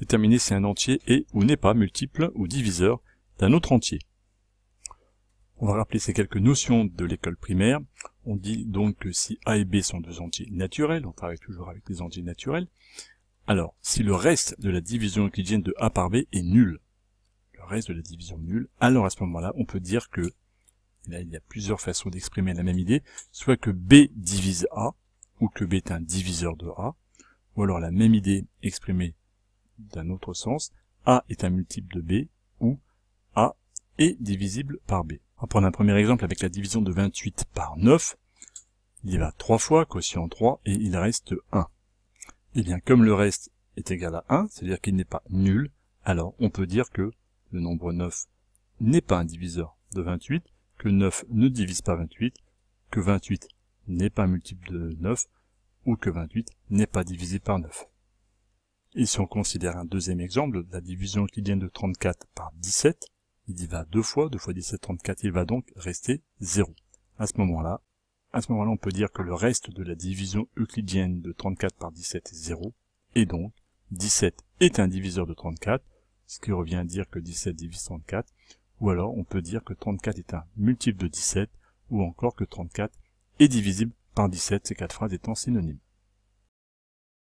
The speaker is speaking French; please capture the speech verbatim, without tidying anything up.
Déterminer si un entier est ou n'est pas multiple ou diviseur d'un autre entier. On va rappeler ces quelques notions de l'école primaire. On dit donc que si A et B sont deux entiers naturels, on travaille toujours avec des entiers naturels, alors si le reste de la division euclidienne de A par B est nul, le reste de la division nul, alors à ce moment-là, on peut dire que, et là il y a plusieurs façons d'exprimer la même idée, soit que B divise A, ou que B est un diviseur de A, ou alors la même idée exprimée d'un autre sens, A est un multiple de B, ou A est divisible par B. On va prendre un premier exemple avec la division de vingt-huit par neuf. Il y va trois fois, quotient trois, et il reste un. Et bien, comme le reste est égal à un, c'est-à-dire qu'il n'est pas nul, alors on peut dire que le nombre neuf n'est pas un diviseur de vingt-huit, que neuf ne divise pas vingt-huit, que vingt-huit n'est pas un multiple de neuf, ou que vingt-huit n'est pas divisé par neuf. Et si on considère un deuxième exemple, la division euclidienne de trente-quatre par dix-sept, il y va deux fois, deux fois dix-sept, trente-quatre, il va donc rester zéro. À ce moment-là, à ce moment-là, on peut dire que le reste de la division euclidienne de trente-quatre par dix-sept est zéro, et donc dix-sept est un diviseur de trente-quatre, ce qui revient à dire que dix-sept divise trente-quatre, ou alors on peut dire que trente-quatre est un multiple de dix-sept, ou encore que trente-quatre est divisible par dix-sept, ces quatre phrases étant synonymes.